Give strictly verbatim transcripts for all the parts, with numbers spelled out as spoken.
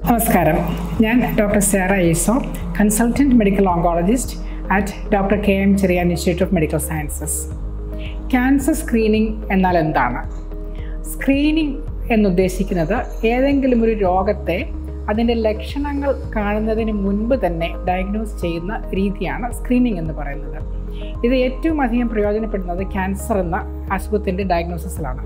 നമസ്കാരം, ഞാൻ doctor Sera Eso, consultant medical oncologist at doctor K M Cherian institute of medical sciences. Cancer screening എന്നാൽ എന്താണ്? Screening എന്നുദ്ദേശിക്കുന്നത് ഏതെങ്കിലും ഒരു രോഗത്തെ അതിൻ്റെ ലക്ഷണങ്ങൾ കാണുന്നതിന് മുൻപ് തന്നെ ഡയഗ്നോസ് ചെയ്യുന്ന രീതിയാണ് സ്ക്രീനിങ് എന്ന് പറയുന്നത്. ഇത് ഏറ്റവും അധികം പ്രയോജനപ്പെടുന്നത് ക്യാൻസർ എന്ന അസുഖത്തിൻ്റെ ഡയഗ്നോസിസിലാണ്.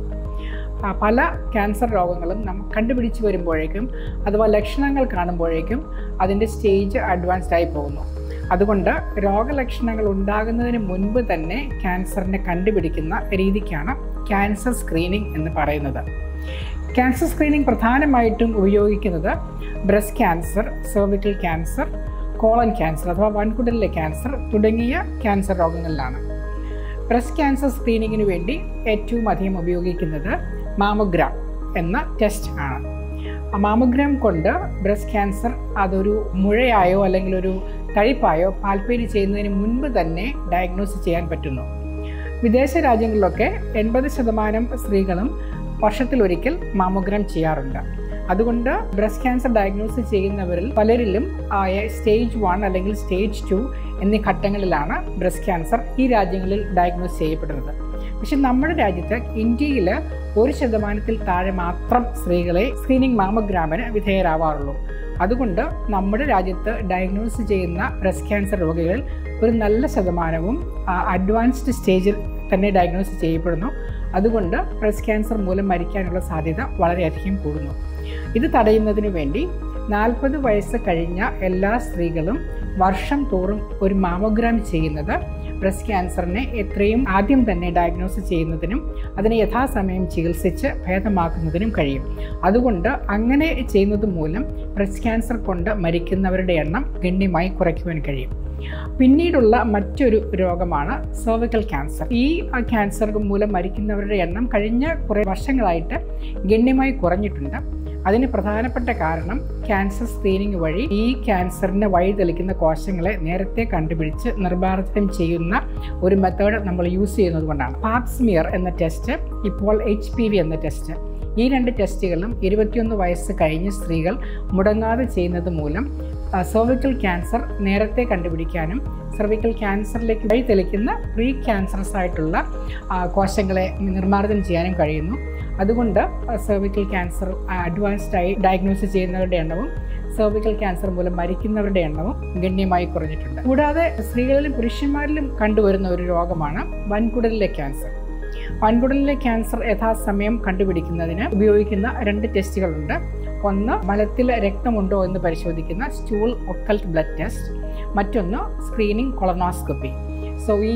പല ക്യാൻസർ രോഗങ്ങളും നമ്മൾ കണ്ടുപിടിച്ച് വരുമ്പോഴേക്കും അഥവാ ലക്ഷണങ്ങൾ കാണുമ്പോഴേക്കും അതിൻ്റെ സ്റ്റേജ് അഡ്വാൻസ്ഡ് ആയി പോകുന്നു. അതുകൊണ്ട് രോഗലക്ഷണങ്ങൾ ഉണ്ടാകുന്നതിന് മുൻപ് തന്നെ ക്യാൻസറിനെ കണ്ടുപിടിക്കുന്ന രീതിക്കാണ് ക്യാൻസർ സ്ക്രീനിങ് എന്ന് പറയുന്നത്. ക്യാൻസർ സ്ക്രീനിങ് പ്രധാനമായിട്ടും ഉപയോഗിക്കുന്നത് breast cancer, cervical cancer, colon cancer അഥവാ വൻകുടലിലെ ക്യാൻസർ തുടങ്ങിയ ക്യാൻസർ രോഗങ്ങളിലാണ്. ബ്രസ്റ്റ് ക്യാൻസർ സ്ക്രീനിങ്ങിന് വേണ്ടി ഏറ്റവും അധികം ഉപയോഗിക്കുന്നത് മാമോഗ്രാം എന്ന ടെസ്റ്റ് ആണ്. മാമോഗ്രാം കൊണ്ട് ബ്രസ്റ്റ് ക്യാൻസർ അതൊരു മുഴയായോ അല്ലെങ്കിൽ ഒരു തഴിപ്പായോ പാൽപ്പേരി ചെയ്യുന്നതിന് മുൻപ് തന്നെ ഡയഗ്നോസ് ചെയ്യാൻ പറ്റുന്നു. വിദേശ രാജ്യങ്ങളിലൊക്കെ എൺപത് ശതമാനം സ്ത്രീകളും വർഷത്തിലൊരിക്കൽ മാമോഗ്രാം ചെയ്യാറുണ്ട്. അതുകൊണ്ട് ബ്രസ്റ്റ് ക്യാൻസർ ഡയഗ്നോസ് ചെയ്യുന്നവരിൽ പലരിലും സ്റ്റേജ് വൺ അല്ലെങ്കിൽ സ്റ്റേജ് ടു എന്നീ ഘട്ടങ്ങളിലാണ് ബ്രസ്റ്റ് ക്യാൻസർ ഈ രാജ്യങ്ങളിൽ ഡയഗ്നോസ് ചെയ്യപ്പെടുന്നത്. പക്ഷെ നമ്മുടെ രാജ്യത്ത് ഇന്ത്യയിൽ ഒരു ശതമാനത്തിൽ താഴെ മാത്രം സ്ത്രീകളെ സ്ക്രീനിങ് മാമോഗ്രാമിന് വിധേയരാവാറുള്ളൂ. അതുകൊണ്ട് നമ്മുടെ രാജ്യത്ത് ഡയഗ്നോസ് ചെയ്യുന്ന ബ്രസ്റ്റ് ക്യാൻസർ രോഗികളിൽ ഒരു നല്ല ശതമാനവും അഡ്വാൻസ്ഡ് സ്റ്റേജിൽ തന്നെ ഡയഗ്നോസ് ചെയ്യപ്പെടുന്നു. അതുകൊണ്ട് ബ്രസ്റ്റ് ക്യാൻസർ മൂലം മരിക്കാനുള്ള സാധ്യത വളരെയധികം കൂടുന്നു. ഇത് തടയുന്നതിന് വേണ്ടി നാൽപ്പത് വയസ്സ് കഴിഞ്ഞ എല്ലാ സ്ത്രീകളും വർഷം തോറും ഒരു മാമോഗ്രാം ചെയ്യുന്നത് ബ്രസ്റ്റ് ക്യാൻസറിനെ എത്രയും ആദ്യം തന്നെ ഡയഗ്നോസ് ചെയ്യുന്നതിനും അതിനെ യഥാസമയം ചികിത്സിച്ച് ഭേദമാക്കുന്നതിനും കഴിയും. അതുകൊണ്ട് അങ്ങനെ ചെയ്യുന്നത് മൂലം ബ്രസ്റ്റ് ക്യാൻസർ കൊണ്ട് മരിക്കുന്നവരുടെ എണ്ണം ഗണ്യമായി കുറയ്ക്കുവാൻ കഴിയും. പിന്നീടുള്ള മറ്റൊരു രോഗമാണ് സെർവിക്കൽ ക്യാൻസർ. ഈ ക്യാൻസർ മൂലം മരിക്കുന്നവരുടെ എണ്ണം കഴിഞ്ഞ കുറേ വർഷങ്ങളായിട്ട് ഗണ്യമായി കുറഞ്ഞിട്ടുണ്ട്. അതിന് പ്രധാനപ്പെട്ട കാരണം ക്യാൻസർ സ്ക്രീനിങ് വഴി ഈ ക്യാൻസറിന് വഴി തെളിക്കുന്ന കോശങ്ങളെ നേരത്തെ കണ്ടുപിടിച്ച് നിർമ്മാർജ്ജനം ചെയ്യുന്ന ഒരു മെത്തേഡ് നമ്മൾ യൂസ് ചെയ്യുന്നത് കൊണ്ടാണ്. പാപ്സ്മിയർ എന്ന ടെസ്റ്റ്, ഇപ്പോൾ എച്ച് പി വി എന്ന ടെസ്റ്റ്, ഈ രണ്ട് ടെസ്റ്റുകളും ഇരുപത്തിയൊന്ന് വയസ്സ് കഴിഞ്ഞ സ്ത്രീകൾ മുടങ്ങാതെ ചെയ്യുന്നത് മൂലം സെർവിക്കൽ ക്യാൻസർ നേരത്തെ കണ്ടുപിടിക്കാനും സെർവിക്കൽ ക്യാൻസറിലേക്ക് വഴി തെളിക്കുന്ന പ്രീ ക്യാൻസറസ് ആയിട്ടുള്ള കോശങ്ങളെ നിർമ്മാർജ്ജനം ചെയ്യാനും കഴിയുന്നു. അതുകൊണ്ട് സെർവിക്കൽ ക്യാൻസർ അഡ്വാൻസ്ഡ് ആയി ഡയഗ്നോസ് ചെയ്യുന്നവരുടെ എണ്ണവും സെർവിക്കൽ ക്യാൻസർ മൂലം മരിക്കുന്നവരുടെ എണ്ണവും ഗണ്യമായി കുറഞ്ഞിട്ടുണ്ട്. കൂടാതെ സ്ത്രീകളിലും പുരുഷന്മാരിലും കണ്ടുവരുന്ന ഒരു രോഗമാണ് വൻകുടലിലെ ക്യാൻസർ. വൻകുടലിലെ ക്യാൻസർ യഥാസമയം കണ്ടുപിടിക്കുന്നതിന് ഉപയോഗിക്കുന്ന രണ്ട് ടെസ്റ്റുകളുണ്ട്. ഒന്ന് മലത്തിൽ രക്തമുണ്ടോ എന്ന് പരിശോധിക്കുന്ന സ്റ്റൂൾ ഒക്കൽട്ട് ബ്ലഡ് ടെസ്റ്റ്, മറ്റൊന്ന് സ്ക്രീനിങ് കൊളനോസ്കോപ്പി. സോ ഈ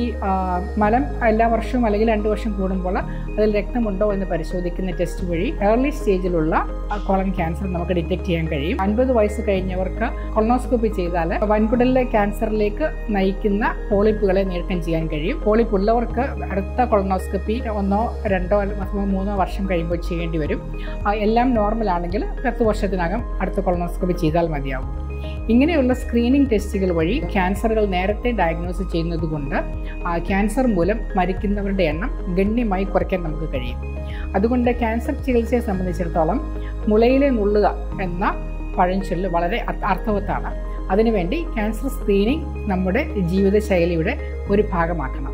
മലം എല്ലാ വർഷവും അല്ലെങ്കിൽ രണ്ട് വർഷം കൂടുമ്പോൾ അതിൽ രക്തമുണ്ടോ എന്ന് പരിശോധിക്കുന്ന ടെസ്റ്റ് വഴി ഏർലി സ്റ്റേജിലുള്ള കോളൻ ക്യാൻസർ നമുക്ക് ഡിറ്റക്ട് ചെയ്യാൻ കഴിയും. അൻപത് വയസ്സ് കഴിഞ്ഞവർക്ക് കൊളനോസ്കോപ്പി ചെയ്താൽ വൻകുടലിലെ ക്യാൻസറിലേക്ക് നയിക്കുന്ന പോളിപ്പുകളെ നീക്കം ചെയ്യാൻ കഴിയും. പോളിപ്പ് ഉള്ളവർക്ക് അടുത്ത കൊളനോസ്കോപ്പി ഒന്നോ രണ്ടോ അഥവാ മൂന്നോ വർഷം കഴിയുമ്പോൾ ചെയ്യേണ്ടി വരും. എല്ലാം നോർമൽ ആണെങ്കിൽ പത്ത് വർഷത്തിനകം അടുത്ത കൊളനോസ്കോപ്പി ചെയ്താൽ മതിയാവും. ഇങ്ങനെയുള്ള സ്ക്രീനിങ് ടെസ്റ്റുകൾ വഴി ക്യാൻസറുകൾ നേരത്തെ ഡയഗ്നോസ് ചെയ്യുന്നത് കൊണ്ട് ക്യാൻസർ മൂലം മരിക്കുന്നവരുടെ എണ്ണം ഗണ്യമായി കുറയ്ക്കാൻ നമുക്ക് കഴിയും. അതുകൊണ്ട് ക്യാൻസർ ചികിത്സയെ സംബന്ധിച്ചിടത്തോളം മുളയിലെ നുള്ളുക എന്ന പഴഞ്ചൊല്ല് വളരെ അർത്ഥവത്താണ്. അതിനുവേണ്ടി ക്യാൻസർ സ്ക്രീനിങ് നമ്മുടെ ജീവിതശൈലിയുടെ ഒരു ഭാഗമാക്കണം.